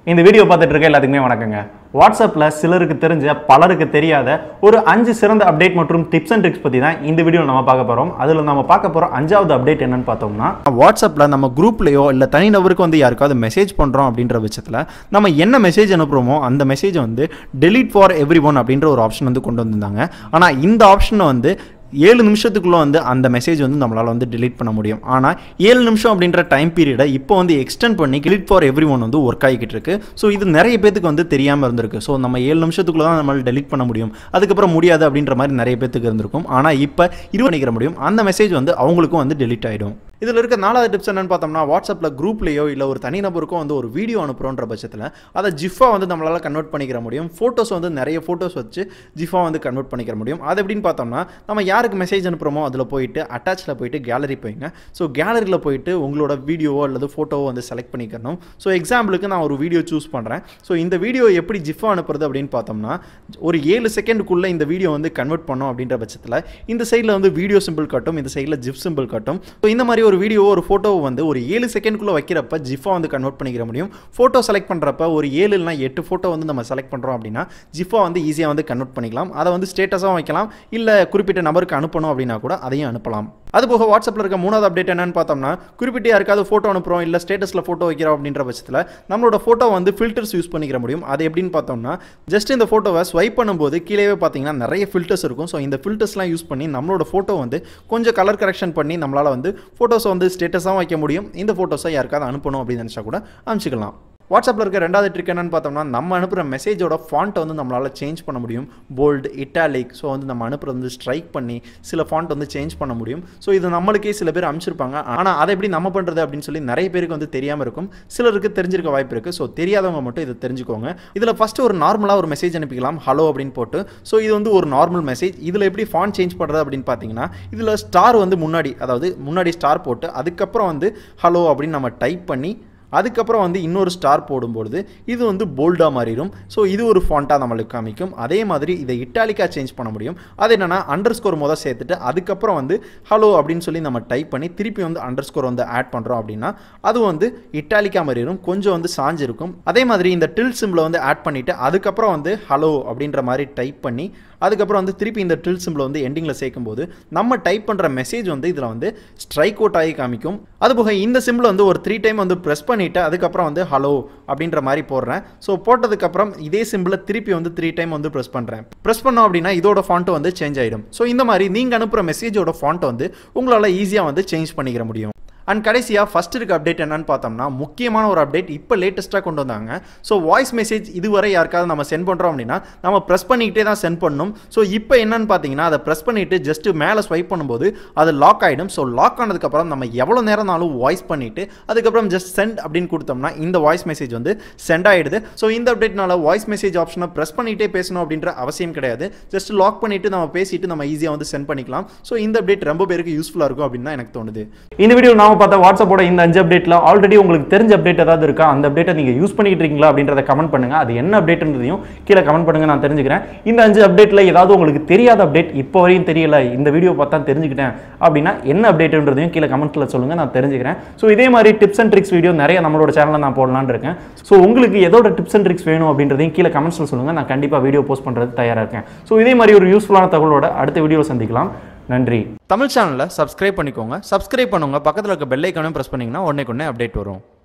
இந்த வீடியோ பார்த்துட்டு இருக்க எல்லாத்துக்குமே வணக்கங்க. வாட்ஸ்அப்ல சிலருக்கு தெரிஞ்ச பலருக்கு தெரியாத ஒரு 5 சிறந்த அப்டேட் மற்றும் டிப்ஸ் அண்ட் ட்ரிக்ஸ் பத்தி தான் இந்த வீடியோல நம்ம பார்க்க போறோம். அதுல நம்ம பார்க்க போற 5வது அப்டேட் என்னன்னு பார்த்தோம்னா, வாட்ஸ்அப்ல நம்ம குரூப்லயோ இல்ல தனிநபருக்கு வந்து யாருக்காவது மெசேஜ் பண்றோம் அப்படின்ற பட்சத்துல நம்ம என்ன மெசேஜ் அனுப்புறோமோ அந்த மெசேஜ் வந்து delete for everyone அப்படின்ற ஒரு ஆப்ஷன் வந்து கொண்டு வந்திருந்தாங்க. ஆனா இந்த ஆப்ஷனை வந்து 7 நிமிஷத்துக்குள்ள வந்து அந்த மெசேஜ் வந்து நம்மளால வந்து delete பண்ண முடியும். ஆனா 7 நிமிஷம் அப்படின்ற டைம் பீரியடை இப்போ வந்து எக்ஸ்டெண்ட் பண்ணி delete for everyone வந்து ஒர்க் ஆகிக்கிட்டு இருக்கு. ஸோ இது நிறைய பேத்துக்கு வந்து தெரியாம இருந்திருக்கு. ஸோ நம்ம 7 நிமிஷத்துக்குள்ள தான் நம்மளால delete பண்ண முடியும், அதுக்கப்புறம் முடியாது அப்படின்ற மாதிரி நிறைய பேத்துக்கு இருந்திருக்கும். ஆனா இப்போ 20 பண்ணிக்கிற முடியும், அந்த மெசேஜ் வந்து அவங்களுக்கும் வந்து delete ஆயிடும். இதில் இருக்க 4வது டிப்ஸ் என்னன்னு பார்த்தோம்னா, வாட்ஸ்அப்பில் குரூப்லேயோ இல்லை ஒரு தனிநபருக்கும் வந்து ஒரு வீடியோ அனுப்புகிறோன்ற பட்சத்தில் அதை ஜிஃபாக வந்து நம்மளால் கன்வெர்ட் பண்ணிக்கிற முடியும். ஃபோட்டோஸ் வந்து நிறைய ஃபோட்டோஸ் வச்சு ஜிஃபாக வந்து கன்வெர்ட் பண்ணிக்கிற முடியும். அது எப்படின்னு பார்த்தோம்னா, நம்ம யாருக்கு மெசேஜ் அனுப்புகிறோமோ அதில் போயிட்டு அட்டாச்சில் போயிட்டு கேலரி போய்ங்க. ஸோ கேலரியில் போயிட்டு உங்களோட வீடியோவோ அல்லது ஃபோட்டோவோ வந்து செலக்ட் பண்ணிக்கணும். ஸோ எக்ஸாம்பிளுக்கு நான் ஒரு வீடியோ சூஸ் பண்ணுறேன். ஸோ இந்த வீடியோ எப்படி ஜிஃபாக அனுப்புறது அப்படின்னு பார்த்தோம்னா, ஒரு 7 செகண்டுக்குள்ளே இந்த வீடியோ வந்து கன்வெர்ட் பண்ணோம் அப்படின்ற பட்சத்தில் இந்த சைடில் வந்து வீடியோ சிம்பிள் காட்டும், இந்த சைடில் ஜிஃப் சிம்பிள் காட்டும். ஸோ இந்த மாதிரி ஒரு வீடியோ ஒரு ஃபோட்டோ வந்து ஒரு 7 செகண்ட்குள்ள வைக்கிறப்ப ஜிஃபா வந்து கன்வெர்ட் பண்ணிக்கிற முடியும். ஃபோட்டோ செலக்ட் பண்ணுறப்ப ஒரு 7 இல்லைனா 8 ஃபோட்டோ வந்து நம்ம செலக்ட் பண்ணுறோம் அப்படின்னா ஜிஃபா வந்து ஈஸியாக வந்து கன்வெர்ட் பண்ணிக்கலாம். அதை வந்து ஸ்டேட்டஸாக வைக்கலாம், இல்லை குறிப்பிட்ட நபருக்கு அனுப்பணும் அப்படின்னா கூட அதையும் அனுப்பலாம். அதுபோக வாட்ஸ்அப்பில் இருக்க 3வது அப்டேட் என்னன்னு பார்த்தோம்னா, குறிப்பிட்ட யாருக்காவது ஃபோட்டோ அனுப்புகிறோம் இல்லை ஸ்டேட்டஸில் ஃபோட்டோ வைக்கிறோம் அப்படின்ற பட்சத்தில் நம்மளோட ஃபோட்டோ வந்து ஃபில்டர்ஸ் யூஸ் பண்ணிக்கிற முடியும். அது எப்படின்னு பார்த்தோம்னா, ஜஸ்ட் இந்த ஃபோட்டோவை ஸ்வைப் பண்ணும்போது கீழே பார்த்தீங்கன்னா நிறைய ஃபில்டர்ஸ் இருக்கும். ஸோ இந்த ஃபில்டர்ஸ்லாம் யூஸ் பண்ணி நம்மளோட ஃபோட்டோ வந்து கொஞ்சம் கலர் கரெக்ஷன் பண்ணி நம்மளால் வந்து ஃபோட்டோஸை வந்து ஸ்டேட்டஸாக வைக்க முடியும். இந்த ஃபோட்டோஸை யாருக்காவது அனுப்பணும் அப்படின்னு நினச்சா கூட அனுப்பிச்சிக்கலாம். வாட்ஸ்அப்பில் இருக்க 2வது ட்ரிக் என்னன்னு பார்த்தோம்னா, நம்ம அனுப்புகிற மெசேஜோட ஃபாண்ட்டை வந்து நம்மளால் சேஞ்ச் பண்ண முடியும். போல்டு, இட்டாலிக், ஸோ வந்து நம்ம அனுப்புறது வந்து ஸ்ட்ரைக் பண்ணி சில ஃபாண்ட் வந்து சேஞ்ச் பண்ண முடியும். ஸோ இது நம்மளுக்கே சில பேர் அனுப்பிச்சிருப்பாங்க. ஆனால் அதை எப்படி நம்ம பண்ணுறது அப்படின்னு சொல்லி நிறைய பேருக்கு வந்து தெரியாமல் இருக்கும், சிலருக்கு தெரிஞ்சிருக்க வாய்ப்பு இருக்குது. ஸோ தெரியாதவங்க மட்டும் இதை தெரிஞ்சுக்கோங்க. இதில் ஃபஸ்ட்டு ஒரு நார்மலாக ஒரு மெசேஜ் அனுப்பிக்கலாம், ஹலோ அப்படின்னு போட்டு. ஸோ இது வந்து ஒரு நார்மல் மெசேஜ். இதில் எப்படி ஃபாண்ட் சேஞ்ச் பண்ணுறது அப்படின்னு பார்த்தீங்கன்னா, இதில் ஸ்டார் வந்து முன்னாடி ஸ்டார் போட்டு அதுக்கப்புறம் வந்து ஹலோ அப்படின்னு நம்ம டைப் பண்ணி அதுக்கப்புறம் வந்து இன்னொரு ஸ்டார் போடும்பொழுது இது வந்து போல்டாக மாறிடும். ஸோ இது ஒரு ஃபாண்ட்டாக நம்மளுக்கு காமிக்கும். அதே மாதிரி இதை இட்டாலிக்காக சேஞ்ச் பண்ண முடியும். அது என்னென்னா அண்டர்ஸ்கோர் முதல் சேர்த்துட்டு அதுக்கப்புறம் வந்து ஹலோ அப்படின்னு சொல்லி நம்ம டைப் பண்ணி திருப்பி வந்து அண்டர்ஸ்கோர் வந்து ஆட் பண்ணுறோம் அப்படின்னா அது வந்து இட்டாலிக்காக மாறிடும், கொஞ்சம் வந்து சாஞ்சிருக்கும். அதே மாதிரி இந்த டில் சிம்பிளை வந்து ஆட் பண்ணிவிட்டு அதுக்கப்புறம் வந்து ஹலோ அப்படின்ற மாதிரி டைப் பண்ணி அதுக்கப்புறம் வந்து திருப்பி இந்த டில் சிம்பிளை வந்து எண்டிங்கில் சேர்க்கும்போது நம்ம டைப் பண்ணுற மெசேஜ் வந்து இதில் வந்து ஸ்ட்ரைக் அவுட் ஆகி காமிக்கும். அதுபோக இந்த சிம்பிளை வந்து ஒரு 3 டைம் வந்து ப்ரெஸ் பண்ணிவிட்டு அதுக்கப்புறம் வந்து ஹலோ அப்படின்ற மாதிரி போடுறேன். ஸோ போட்டதுக்கப்புறம் இதே சிம்பிளை திருப்பி வந்து 3 டைம் வந்து ப்ரெஸ் பண்ணுறேன். ப்ரெஸ் பண்ணோம் அப்படின்னா இதோட ஃபாண்ட்டு வந்து சேஞ்ச் ஆகிடும். ஸோ இந்த மாதிரி நீங்கள் அனுப்புகிற மெசேஜோட ஃபாண்ட்டை வந்து உங்களால் ஈஸியாக வந்து சேஞ்ச் பண்ணிக்கிற முடியும். அண்ட் கடைசியாக ஃபஸ்ட் இருக்க அப்டேட் என்னன்னு பார்த்தோம்னா, முக்கியமான ஒரு அப்டேட் இப்போ லேட்டஸ்ட்டாக கொண்டு வந்தாங்க. ஸோ வாய்ஸ் மெசேஜ் இதுவரை யாருக்காவது நம்ம சென்ட் பண்ணுறோம் அப்படின்னா நம்ம ப்ரெஸ் பண்ணிக்கிட்டே தான் சென்ட் பண்ணணும். ஸோ இப்போ என்னன்னு பார்த்தீங்கன்னா, அதை ப்ரெஸ் பண்ணிவிட்டு ஜஸ்ட்டு மேலே ஸ்வைப் பண்ணும்போது அது லாக் ஆகிடும். ஸோ லாக் ஆனதுக்கப்புறம் நம்ம எவ்வளோ நேரம்னாலும் வாய்ஸ் பண்ணிவிட்டு அதுக்கப்புறம் ஜஸ்ட் சென்ட் அப்படின்னு கொடுத்தோம்னா இந்த வாய்ஸ் மெசேஜ் வந்து சென்ட் ஆகிடுது. ஸோ இந்த அப்டேட்னால வாய்ஸ் மெசேஜ் ஆப்ஷனை ப்ரெஸ் பண்ணிகிட்டே பேசணும் அப்படின்ற அவசியம் கிடையாது. ஜஸ்ட் லாக் பண்ணிவிட்டு நம்ம பேசிட்டு நம்ம ஈஸியாக வந்து சென்ட் பண்ணிக்கலாம். ஸோ இந்த அப்டேட் ரொம்ப பேருக்கு யூஸ்ஃபுல்லாக இருக்கும் அப்படின்னு தான் எனக்கு தோணுது. இந்த வீடியோ நாம பார்த்தா வாட்ஸ்அப்போட இந்த 5 அப்டேட்ல ஆல்ரெடி உங்களுக்கு தெரிஞ்ச அப்டேட் ஏதாவது இருக்கா, அந்த அப்டேட்டை நீங்க யூஸ் பண்ணிட்டு இருக்கீங்களா அப்படின்றத கமெண்ட் பண்ணுங்க. அது என்ன அப்டேட்ன்றதையும் கீழே கமெண்ட் பண்ணுங்க, நான் தெரிஞ்சுக்கிறேன். இந்த 5 அப்டேட்ல ஏதாவது உங்களுக்கு தெரியாத அப்டேட் இப்போ வரையும் தெரியல, இந்த வீடியோ பார்த்தா தெரிஞ்சுக்கிட்டேன் அப்படின்னா என்ன அப்டேட்ன்றதையும் கீழே கமெண்ட்ல சொல்லுங்க, நான் தெரிஞ்சுக்கிறேன். ஸோ இதே மாதிரி டிப்ஸ் அண்ட் ட்ரிக்ஸ் வீடியோ நிறைய நம்மளோட சேனலில் நான் போடலான்னு இருக்கேன். ஸோ உங்களுக்கு எதோட டிப்ஸ் அண்ட் ட்ரிக்ஸ் வேணும் அப்படின்றதையும் கீழே கமெண்ட்ஸ்ல சொல்லுங்க, நான் கண்டிப்பா வீடியோ போஸ்ட் பண்றது தயாரா இருக்கேன். ஸோ இதே மாதிரி ஒரு யூஸ்ஃபுல்லான தகவலோட அடுத்த வீடியோவில் சந்திக்கலாம். நன்றி. தமிழ் சேனலை சப்ஸ்கிரைப் பண்ணிக்கோங்க. சப்ஸ்கிரைப் பண்ணுங்க, பக்கத்தில் இருக்க பெல் ஐகானையும் பிரஸ் பண்ணீங்கன்னா உடனே அப்டேட் வரும்.